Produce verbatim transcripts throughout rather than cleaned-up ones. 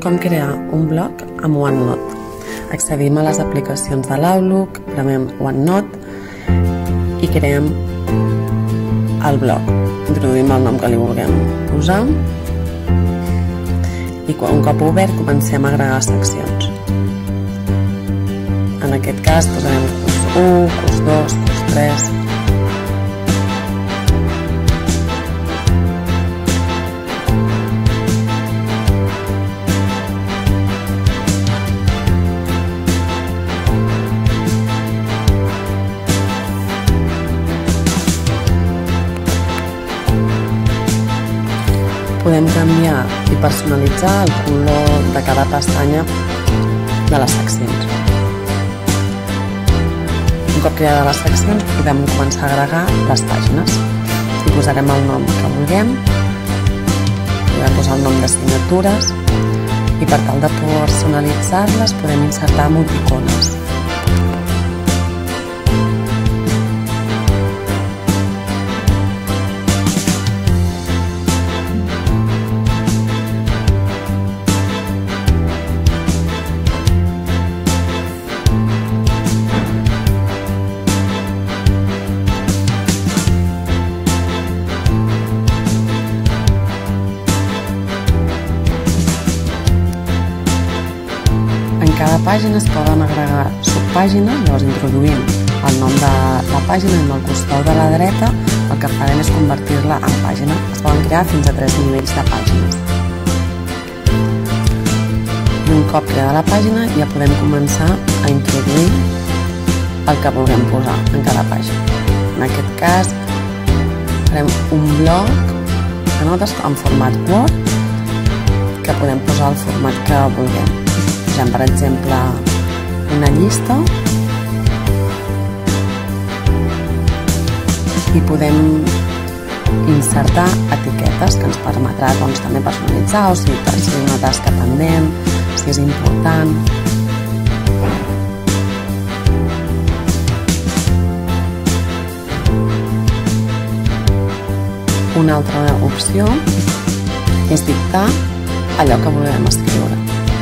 com crear un blog amb OneNote. Accedim a les aplicacions de l'Outlook, premem OneNote i creem el blog. Introduïm el nom que li vulguem posar i un cop obert comencem a agregar seccions. En aquest cas posarem curs u, curs dos, curs tres... Podem canviar i personalitzar el color de cada pestanya de les seccions. Un cop creades les seccions podem començar a agregar les pàgines. Hi posarem el nom que vulguem, podem posar el nom d'assignatures i per tal de personalitzar-les podem insertar emoticones. A cada pàgina es poden agregar subpàgines, llavors introduïm el nom de la pàgina i amb el costat de la dreta el que farem és convertir-la en pàgina. Es poden crear fins a tres nivells de pàgines. I un cop creada la pàgina ja podem començar a introduir el que vulguem posar en cada pàgina. En aquest cas farem un bloc de notes en format Word que podem posar el format que vulguem. Posem, per exemple, una llista i podem insertar etiquetes que ens permetrà doncs, també personalitzar o si és una tasca pendent, si és important. Una altra opció és dictar allò que volem escriure.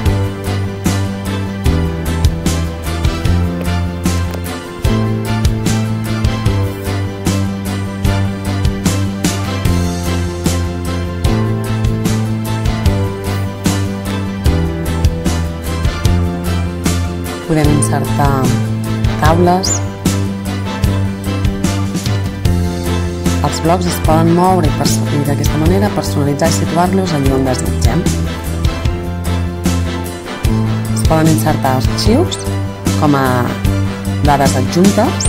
Podem insertar taules. Els blocs es poden moure i d'aquesta manera personalitzar i situar-los allà on desitgem. Es poden insertar arxius com a dades adjuntes.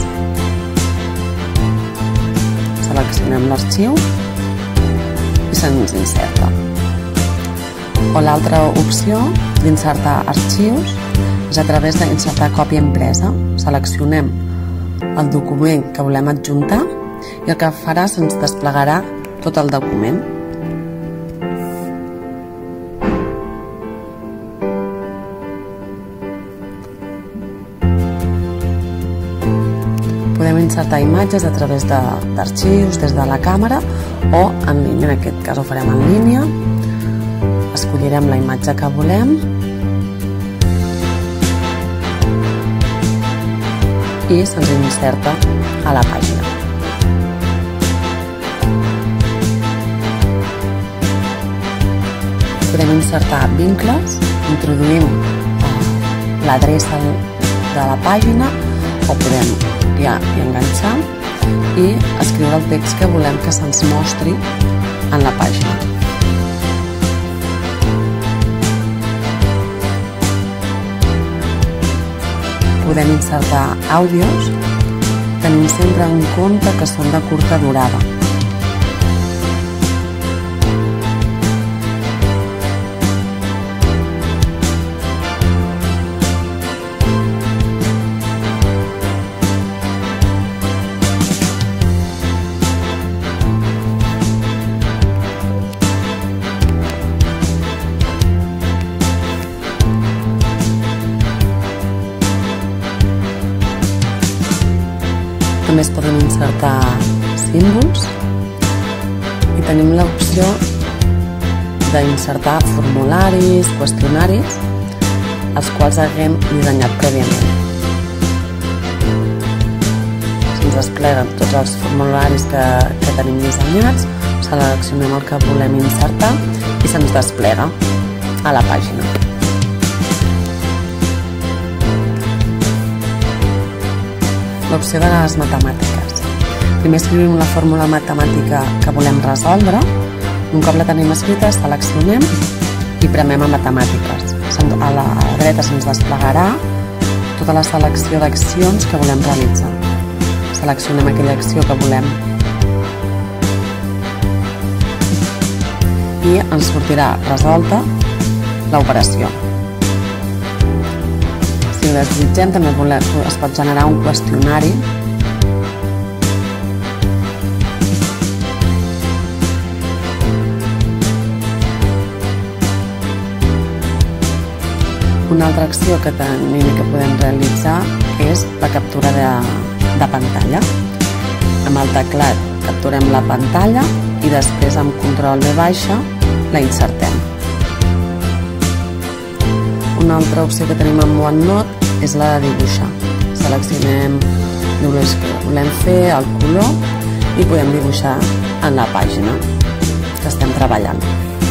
Seleccionem l'arxiu i se'ns inserta. O l'altra opció d'insertar arxius és a través d'insertar còpia impresa. Seleccionem el document que volem adjuntar i el que farà se'ns desplegarà tot el document. Podem insertar imatges a través d'arxius, des de la càmera o en línia. En aquest cas ho farem en línia. Escollirem la imatge que volem i se'ns inserta a la pàgina. Podem insertar vincles, introduïm l'adreça de la pàgina o podem copiar i enganxar i escriure el text que volem que se'ns mostri en la pàgina. Podem insertar àudios, tenint sempre en compte que són de curta durada. També es poden insertar símbols i tenim l'opció d'insertar formularis, qüestionaris, els quals haguem dissenyat prèviament. Se'ns despleguen tots els formularis que, que tenim dissenyats, seleccionem el que volem insertar i se'ns desplega a la pàgina. L'opció de les matemàtiques. Primer escrivim la fórmula matemàtica que volem resoldre. Un cop la tenim escrita, seleccionem i premem a matemàtiques. A la dreta se'ns desplegarà tota la selecció d'accions que volem realitzar. Seleccionem aquella acció que volem i ens sortirà resolta l'operació. Si ho desitgem, també es pot generar un qüestionari Una altra acció que tenim i que podem realitzar és la captura de, de pantalla. Amb el teclat capturem la pantalla i després amb control V baixa la insertem. Una altra opció que tenim amb OneNote és la de dibuixar. Seleccionem el que volem fer, el color, i podem dibuixar en la pàgina que estem treballant.